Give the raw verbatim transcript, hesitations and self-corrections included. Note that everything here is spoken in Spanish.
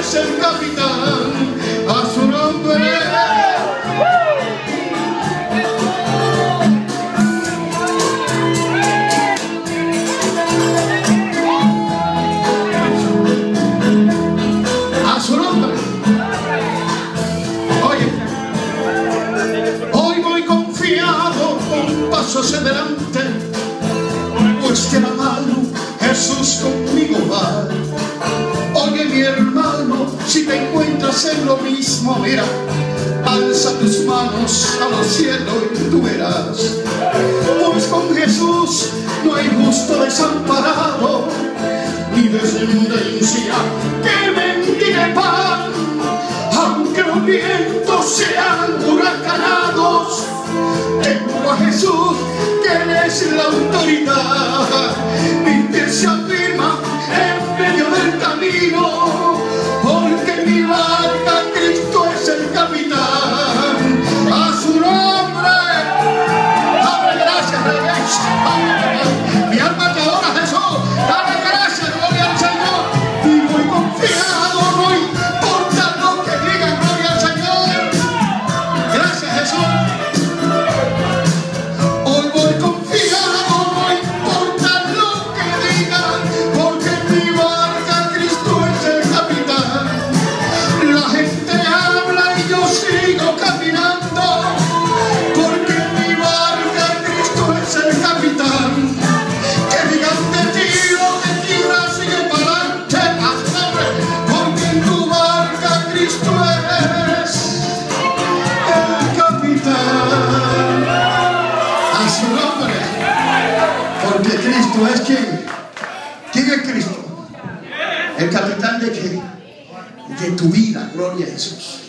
es el capitán, a su nombre. A su nombre. Oye, hoy voy confiado con pasos adelante, pues de la mano Jesús conmigo va. Oye mi hermano, si te encuentras en lo mismo, mira, alza tus manos a los cielos y tú verás. Pues con Jesús no hay justo desamparado, ni descendencia que mendigue pan. Aunque los vientos sean huracanados, tengo a Jesús, que Él es la autoridad. Mi pie se afirma en medio del camino, porque mi barca Cristo es el capitán. A su nombre, dale gracias, reyes. Mi alma te adora, Jesús. Dale gracias, gloria al Señor. Y voy confiado, no importa lo que digan, gloria al Señor. Gracias, Jesús. Hoy voy confiado, no importa lo que digan, porque en mi barca Cristo es el capitán. La gente habla y yo sigo caminando, porque en mi barca Cristo es el capitán. Que digan de ti lo que quieras, sigue para adelante, a su nombre, porque en tu barca Cristo es el capitán. A su nombre, porque Cristo es quien. ¿Quién es Cristo? ¿El capitán de qué? De tu vida, gloria a Jesús.